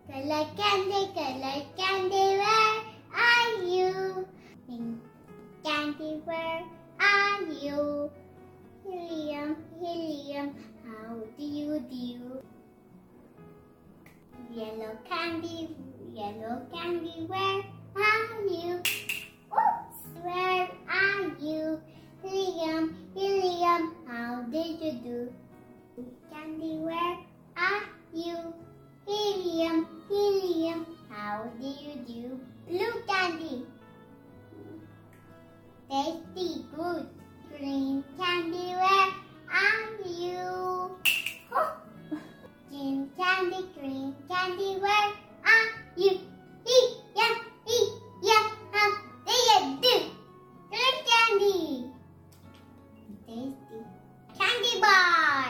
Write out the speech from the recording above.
Color candy, where are you? Pink candy, where are you? Helium, helium, how do you do? Yellow candy, where are you? Oops, where are you? Helium, helium, how did you do? Candy, where are you? Helium, helium, how do you do? Blue candy, tasty, good. Green candy, where are you?